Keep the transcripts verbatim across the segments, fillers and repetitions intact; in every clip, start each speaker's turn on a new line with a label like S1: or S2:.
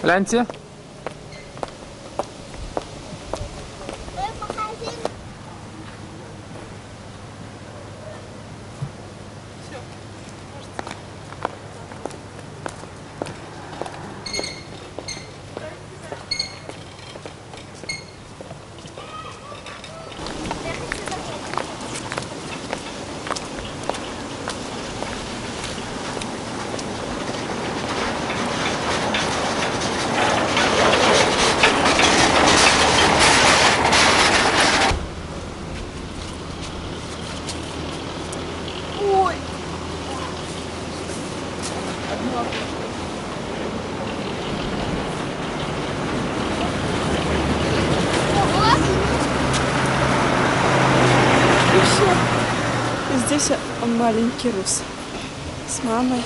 S1: Гляньте.
S2: Здесь он маленький рус с мамой.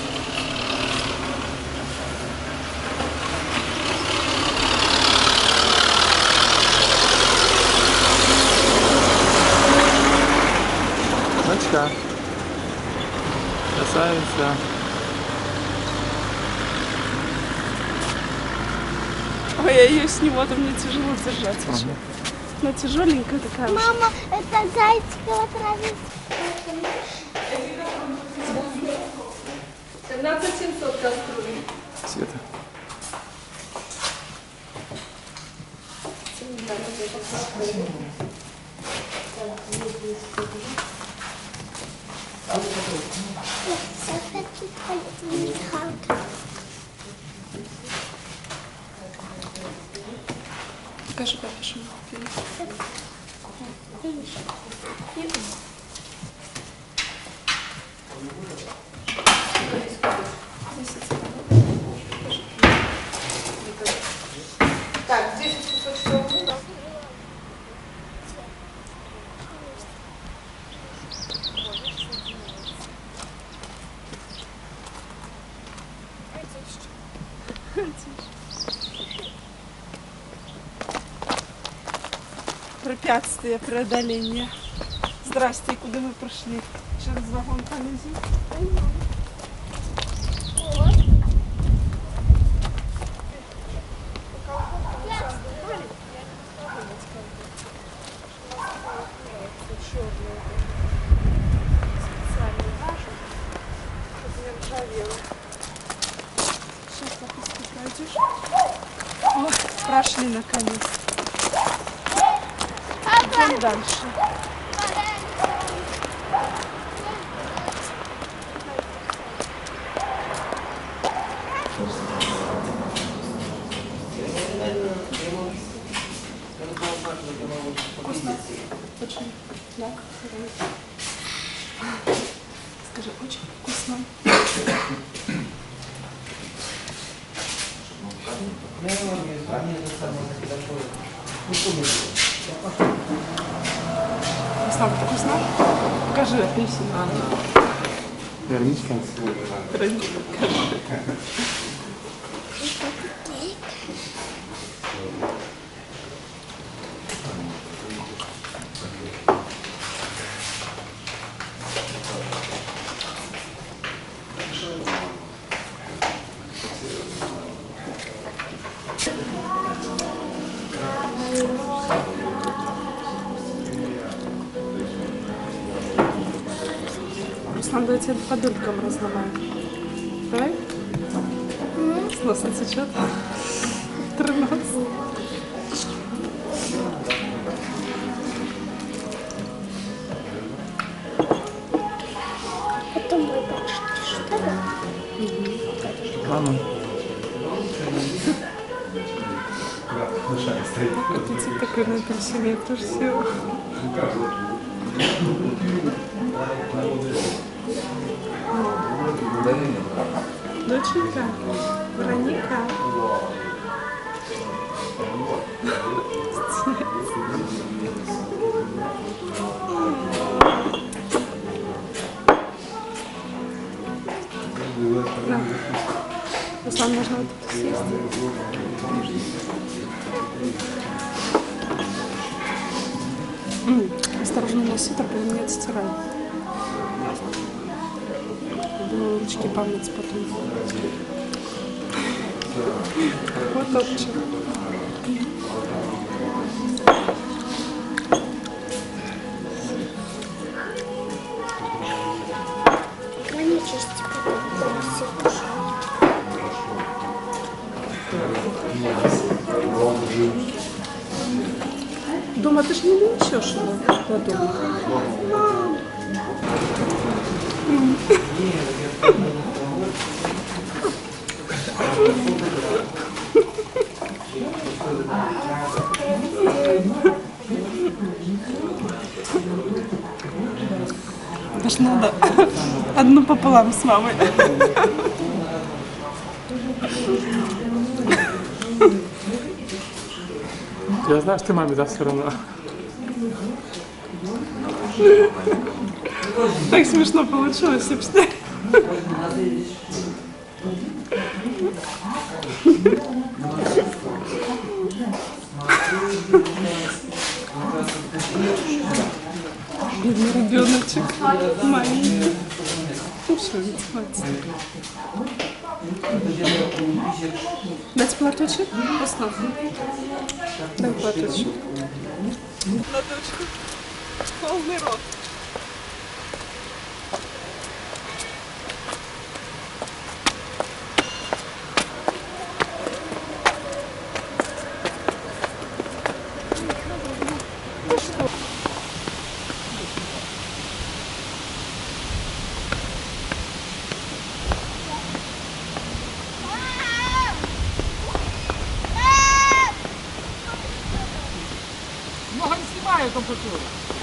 S1: Дочка. Красавица.
S2: Ой, я ее сниму, а то мне тяжело держать. Ага. Она тяжеленькая такая.
S3: Мама, это зайчикова травица.
S2: семнадцать семьсот кастрюли.
S1: Света.
S2: Покажи папе, что мы купили. Так, десять кусочков лука. Препятствие преодоления. Здрасте, и куда мы прошли? Через вагон полезем. Сейчас попусти пройдешь. О, прошли наконец. Идем дальше. Вкусно? Очень? Да? Скажи, очень вкусно. Руслан, вкусно? Покажи апельсин.
S1: Верничка.
S2: Верничка, покажи. Руслан, я тебя по дыркам разломаю. Давай? С носа течет. Трынос.
S3: Потом выбрать, что да?
S1: Мама.
S2: Аппетит такой на апельсине, я тоже съела. Доченька, Вероника. Да. Руслан, можно вот это съесть? Осторожно, носи, так он не отстирает. Думаю, ручки помыть потом. Потопче.
S3: Они чисто все.
S2: Дома ты ж не несешь его на дом. Аж надо одну пополам с мамой.
S1: Я знаю, что ты маме даст все равно.
S2: Так смешно получилось, вообще. Бедный ребеночек, маленький. Кушает, хватит. Дать платочек? Вкусно. Дай платочек. На дочку. Полный рот.
S4: Много не снимаю там культуру.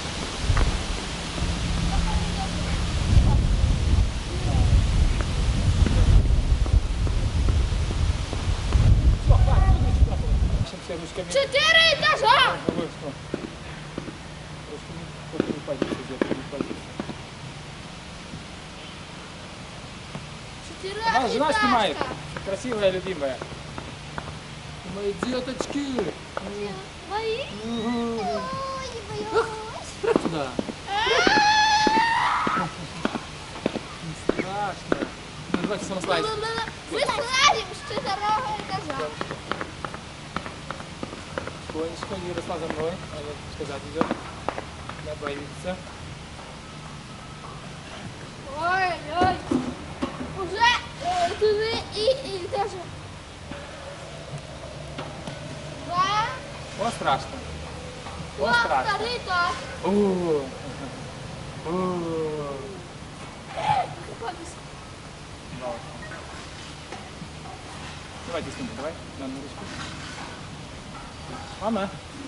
S3: Четыре этажа! Четыре
S4: Она жена
S3: этажа.
S4: снимает. Красивая, любимая. Мои деточки.
S3: Мои? Ой, не боюсь.
S4: Спрять туда. Не страшно. Ну, давайте самослайд.
S3: Мы слазим с четвертого этажа.
S4: Тихонечко, не росла за мной. Она сказать идет. Не боится.
S3: Ой, ой. Уже э, четыре и этажа. Два.
S4: О, страшно. О,
S3: Два,
S4: страшно.
S3: второй этаж.
S4: О, о. Да. Давайте снимем, давай. На одну ручку. Мама.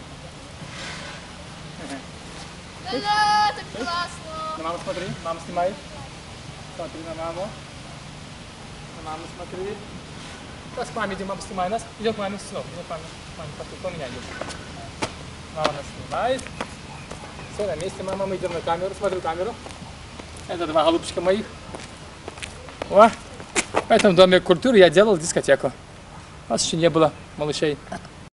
S3: Да, так классно.
S4: На маму смотри. Мама снимай. Смотри на маму. На маму смотри. Сейчас к маме идем, мама снимай нас. Идем к маме, все. Идем к маме. Мама, по меня идем. Мама нас снимает. Все, на месте, мама. Мы идем на камеру. Смотрю камеру. Это два голубчика моих. О, в этом доме культуры я делал дискотеку. У вас еще не было малышей.